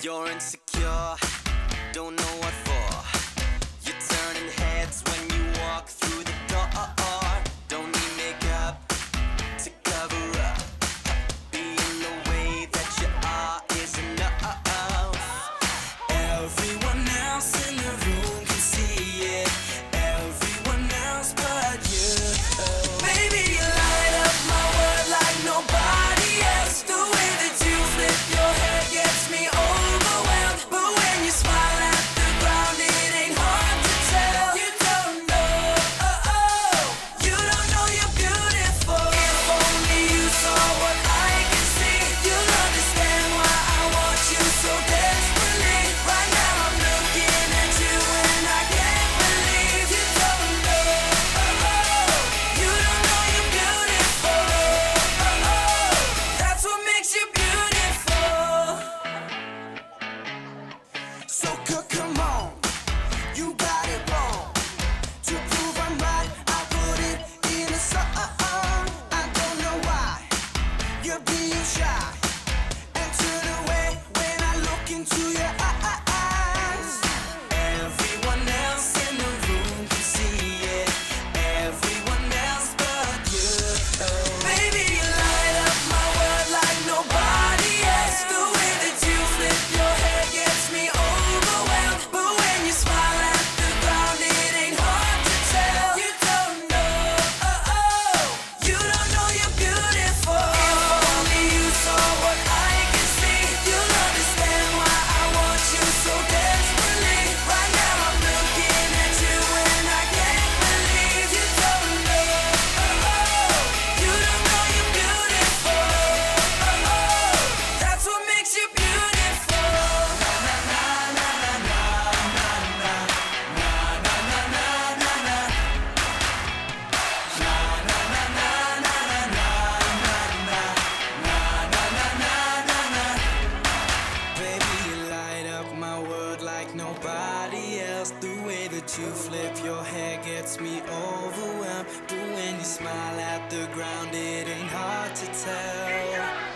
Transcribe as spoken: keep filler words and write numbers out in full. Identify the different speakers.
Speaker 1: You're insecure, don't know what for. You're turning heads when you walk through the door. Don't need makeup to cover up. Being the way that you are is enough. Everyone else in the room can see it. Everyone else but you. Baby, you light up my world like nobody else. The way that you flip your hair gets me overwhelmed. But when you smile at the ground, it ain't hard to tell. You don't know, oh, oh. You don't know you're beautiful. If only you saw what I can see, you'll understand why I want you so desperately. Right now I'm looking at you and I can't believe you don't know, oh, oh. You don't know you're beautiful, oh, oh. That's what makes you beautiful. So c- come on, you got it wrong. To prove I'm right, I put it in a song. I don't know why you're being shy and turn away when I look into your eyes. Everyone else in the room can see it. Everyone else but you. Baby, you light up my world like nobody else. The way that you flip your hair gets me overwhelmed. But when you smile at the ground, it ain't hard to tell. You don't know, oh, oh. You don't know you're beautiful. If only you saw what I can see, you'll understand why I want you so desperately. Right now I'm looking at you and I can't believe you don't know, oh, oh. You don't know you're beautiful, oh, oh. That's what makes you beautiful. Na na na na na na na na na na na na na. Na na na na na na na na na na na na. Baby, you light up my world like nobody else. The way that you flip your hair gets me overwhelmed. But when you smile at the ground, it ain't hard to tell.